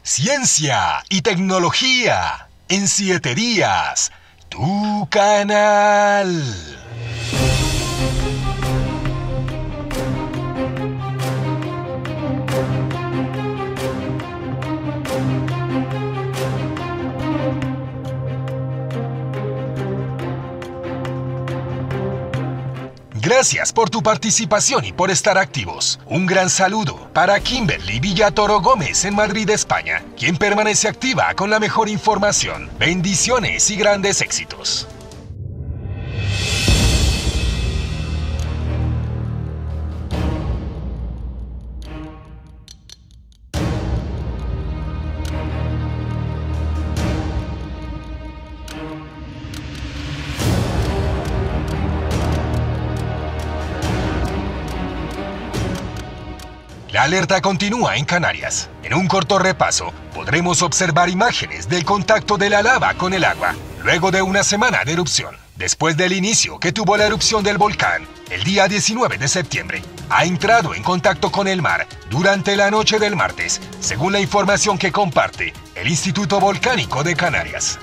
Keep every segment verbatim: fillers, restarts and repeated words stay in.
Ciencia y tecnología en siete días. Tu canal. Gracias por tu participación y por estar activos. Un gran saludo para Kimberly Villatoro Gómez en Madrid, España, quien permanece activa con la mejor información. Bendiciones y grandes éxitos. La alerta continúa en Canarias. En un corto repaso, podremos observar imágenes del contacto de la lava con el agua, luego de una semana de erupción. Después del inicio que tuvo la erupción del volcán, el día diecinueve de septiembre, ha entrado en contacto con el mar durante la noche del martes, según la información que comparte el Instituto Volcánico de Canarias.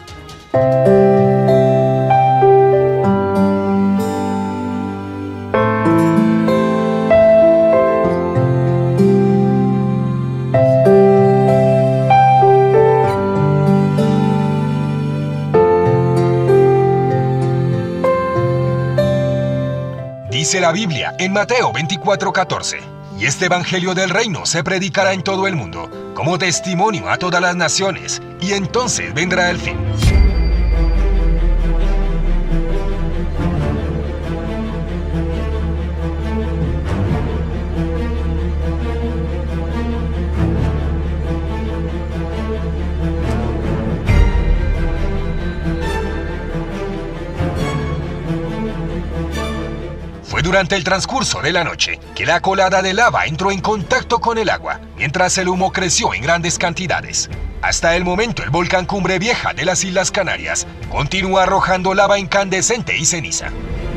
Dice la Biblia en Mateo veinticuatro catorce, y este evangelio del reino se predicará en todo el mundo, como testimonio a todas las naciones, y entonces vendrá el fin. Fue durante el transcurso de la noche que la colada de lava entró en contacto con el agua, mientras el humo creció en grandes cantidades. Hasta el momento, el volcán Cumbre Vieja de las Islas Canarias continúa arrojando lava incandescente y ceniza.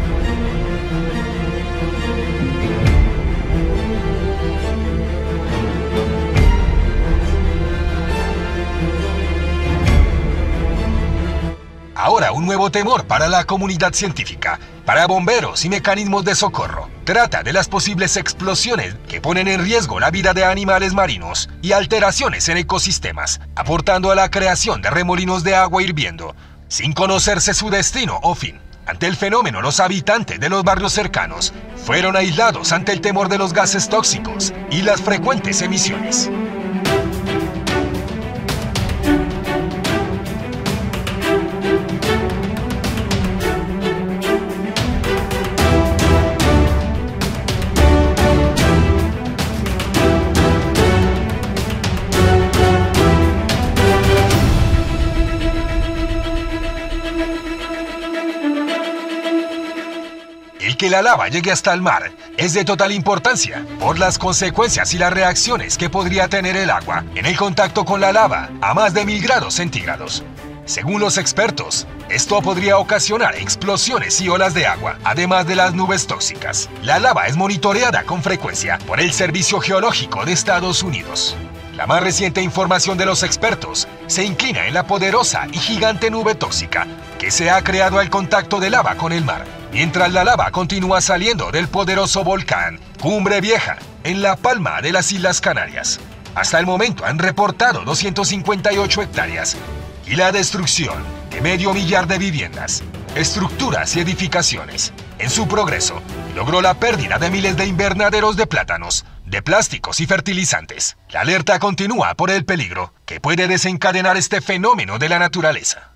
Ahora un nuevo temor para la comunidad científica, para bomberos y mecanismos de socorro. Trata de las posibles explosiones que ponen en riesgo la vida de animales marinos y alteraciones en ecosistemas, aportando a la creación de remolinos de agua hirviendo, sin conocerse su destino o fin. Ante el fenómeno, los habitantes de los barrios cercanos fueron aislados ante el temor de los gases tóxicos y las frecuentes emisiones. El que la lava llegue hasta el mar es de total importancia por las consecuencias y las reacciones que podría tener el agua en el contacto con la lava a más de mil grados centígrados. Según los expertos, esto podría ocasionar explosiones y olas de agua, además de las nubes tóxicas. La lava es monitoreada con frecuencia por el Servicio Geológico de Estados Unidos. La más reciente información de los expertos se inclina en la poderosa y gigante nube tóxica que se ha creado al contacto de lava con el mar, mientras la lava continúa saliendo del poderoso volcán Cumbre Vieja en La Palma de las Islas Canarias. Hasta el momento han reportado doscientas cincuenta y ocho hectáreas y la destrucción de medio millar de viviendas, estructuras y edificaciones. En su progreso, logró la pérdida de miles de invernaderos de plátanos, de plásticos y fertilizantes. La alerta continúa por el peligro que puede desencadenar este fenómeno de la naturaleza.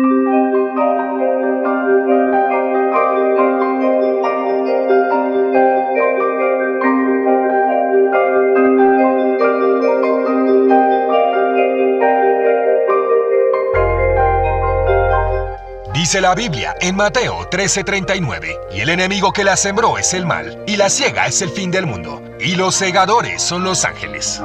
Dice la Biblia en Mateo trece treinta y nueve, y el enemigo que la sembró es el mal, y la siega es el fin del mundo, y los segadores son los ángeles.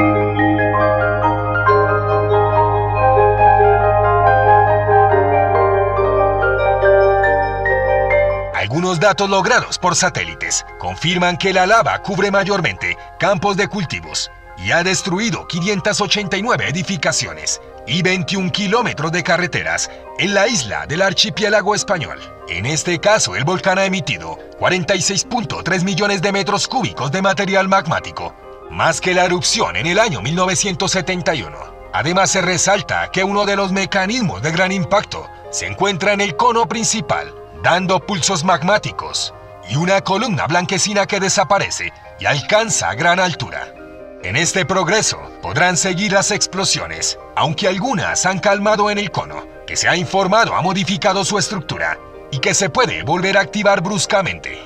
Algunos datos logrados por satélites confirman que la lava cubre mayormente campos de cultivos y ha destruido quinientas ochenta y nueve edificaciones y veintiún kilómetros de carreteras en la isla del archipiélago español. En este caso, el volcán ha emitido cuarenta y seis punto tres millones de metros cúbicos de material magmático, más que la erupción en el año mil novecientos setenta y uno. Además, se resalta que uno de los mecanismos de gran impacto se encuentra en el cono principal, dando pulsos magmáticos, y una columna blanquecina que desaparece y alcanza gran altura. En este progreso podrán seguir las explosiones, aunque algunas han calmado en el cono, que se ha informado ha modificado su estructura y que se puede volver a activar bruscamente.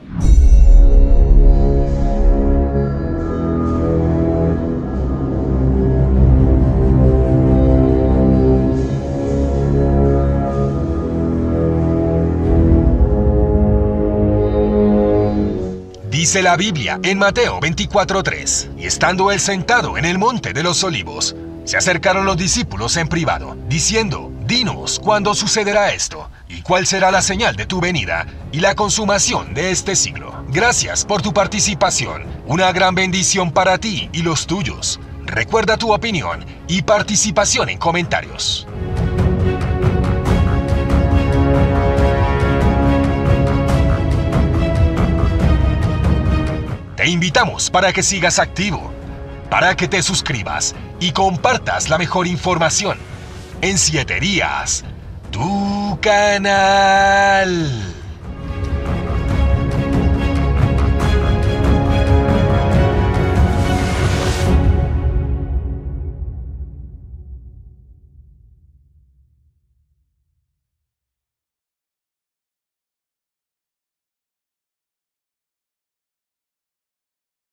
Dice la Biblia en Mateo veinticuatro tres, y estando él sentado en el monte de los olivos, se acercaron los discípulos en privado, diciendo: dinos cuándo sucederá esto, y cuál será la señal de tu venida y la consumación de este siglo. Gracias por tu participación, una gran bendición para ti y los tuyos. Recuerda tu opinión y participación en comentarios. Te invitamos para que sigas activo, para que te suscribas y compartas la mejor información en Siete Días, tu canal.